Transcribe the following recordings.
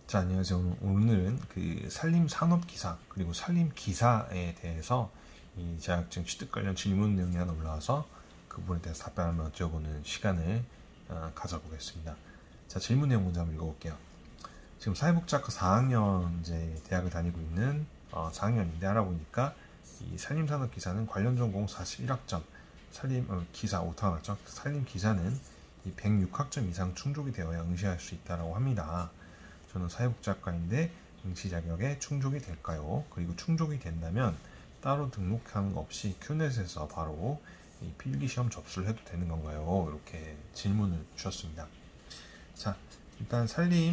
자, 안녕하세요. 오늘은 그 산림산업기사 그리고 산림기사에 대해서 이 자격증 취득 관련 질문 내용이 하나 올라와서 그 부분에 대해서 답변을 한번 여쭤보는 시간을 가져보겠습니다. 자, 질문 내용 먼저 한번 읽어볼게요. 지금 사회복지학과 4학년 이제 대학을 다니고 있는 4학년인데 알아보니까 이 산림산업기사는 관련 전공 41학점, 기사 오타학점, 산림기사는 이 106학점 이상 충족이 되어야 응시할 수 있다고 합니다. 저는 사회복지학과인데 응시 자격에 충족이 될까요? 그리고 충족이 된다면 따로 등록하는 거 없이 큐넷에서 바로 이 필기시험 접수를 해도 되는 건가요? 이렇게 질문을 주셨습니다. 자, 일단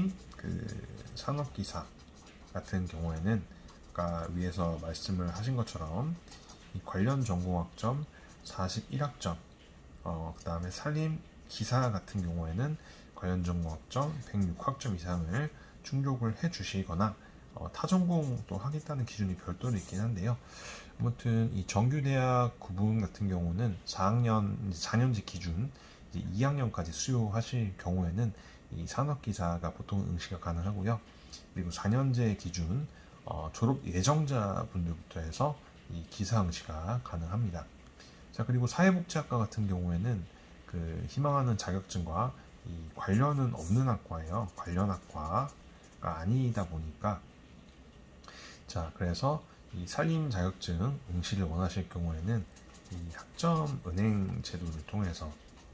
산업기사 같은 경우에는 아까 위에서 말씀을 하신 것처럼 이 관련 전공학점 41학점, 그 다음에 산림기사 같은 경우에는 관련 전공학점 106학점 이상을 충족을 해 주시거나 타전공도 하겠다는 기준이 별도로 있긴 한데요. 아무튼 이 정규대학 구분 같은 경우는 4년제 기준 이제 2학년까지 수료하실 경우에는 이 산업기사가 보통 응시가 가능하고요. 그리고 4년제 기준 졸업 예정자 분들부터 해서 이 기사 응시가 가능합니다. 자, 그리고 사회복지학과 같은 경우에는 그 희망하는 자격증과 이 관련은 없는 학과예요. 관련 학과가 아니다 보니까, 자, 그래서 이 산림 자격증 응시를 원하실 경우에는 이 학점 은행 제도를 통해서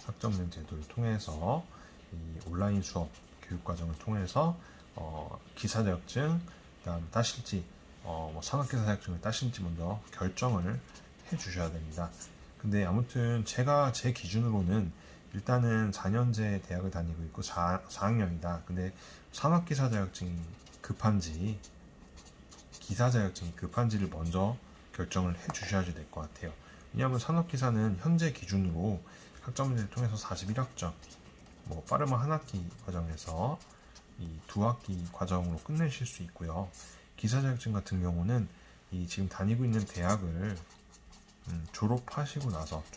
이 온라인 수업 교육 과정을 통해서 기사 자격증, 그다음 따실지 산업기사 자격증을 따실지 먼저 결정을 해 주셔야 됩니다. 근데 아무튼 제 기준으로는 일단은 4년제 대학을 다니고 있고 4학년이다. 근데 산업기사 자격증이 급한지 기사 자격증이 급한지를 먼저 결정을 해 주셔야 될 것 같아요. 왜냐하면 산업기사는 현재 기준으로 학점제를 통해서 41학점, 빠르면 한 학기 과정에서 이 2학기 과정으로 끝내실 수 있고요. 기사 자격증 같은 경우는 이 지금 다니고 있는 대학을 졸업하시고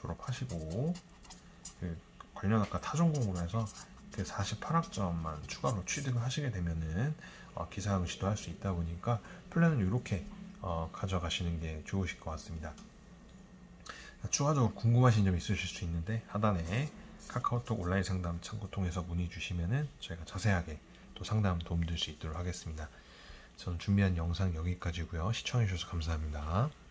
그 관련 학과 타전공으로 해서 그 48학점만 추가로 취득을 하시게 되면은 기사 응시도 할 수 있다 보니까 플랜은 이렇게 가져가시는 게 좋으실 것 같습니다. 추가적으로 궁금하신 점 있으실 수 있는데 하단에 카카오톡 온라인 상담 창구 통해서 문의 주시면은 저희가 자세하게 또 상담 도움 드릴 수 있도록 하겠습니다. 저는 준비한 영상 여기까지고요. 시청해 주셔서 감사합니다.